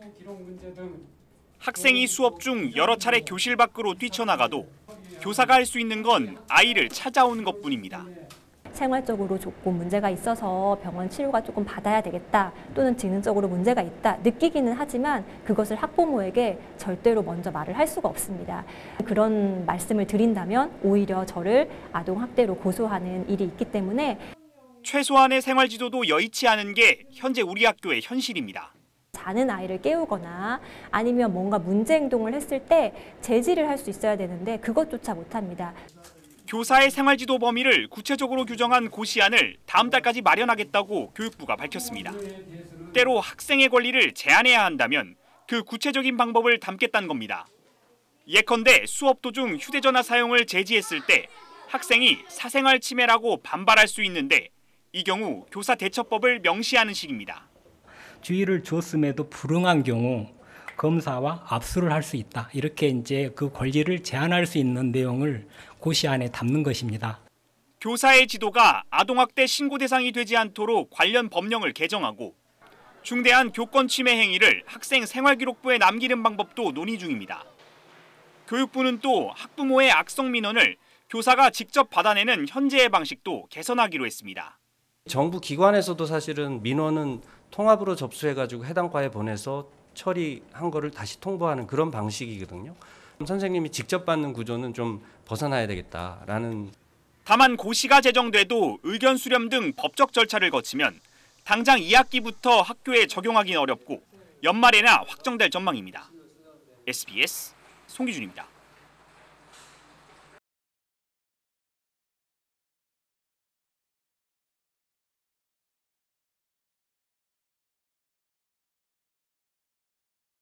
학생이 수업 중 여러 차례 교실 밖으로 뛰쳐나가도 교사가 할 수 있는 건 아이를 찾아오는 것뿐입니다. 생활적으로 조금 문제가 있어서 병원 치료가 조금 받아야 되겠다 또는 지능적으로 문제가 있다 느끼기는 하지만 그것을 학부모에게 절대로 먼저 말을 할 수가 없습니다. 그런 말씀을 드린다면 오히려 저를 아동학대로 고소하는 일이 있기 때문에 최소한의 생활지도도 여의치 않은 게 현재 우리 학교의 현실입니다. 자는 아이를 깨우거나 아니면 뭔가 문제 행동을 했을 때 제지를 할 수 있어야 되는데 그것조차 못합니다. 교사의 생활지도 범위를 구체적으로 규정한 고시안을 다음 달까지 마련하겠다고 교육부가 밝혔습니다. 때로 학생의 권리를 제한해야 한다면 그 구체적인 방법을 담겠다는 겁니다. 예컨대 수업 도중 휴대전화 사용을 제지했을 때 학생이 사생활 침해라고 반발할 수 있는데 이 경우 교사 대처법을 명시하는 식입니다. 주의를 주었음에도 불응한 경우 검사와 압수를 할 수 있다. 이렇게 이제 그 권리를 제한할 수 있는 내용을 고시안에 담는 것입니다. 교사의 지도가 아동학대 신고 대상이 되지 않도록 관련 법령을 개정하고 중대한 교권 침해 행위를 학생 생활기록부에 남기는 방법도 논의 중입니다. 교육부는 또 학부모의 악성 민원을 교사가 직접 받아내는 현재의 방식도 개선하기로 했습니다. 정부 기관에서도 사실은 민원은 통합으로 접수해가지고 해당 과에 보내서 처리한 거를 다시 통보하는 그런 방식이거든요. 선생님이 직접 받는 구조는 좀 벗어나야 되겠다라는. 다만 고시가 제정돼도 의견 수렴 등 법적 절차를 거치면 당장 2학기부터 학교에 적용하기는 어렵고 연말에나 확정될 전망입니다. SBS 송기준입니다.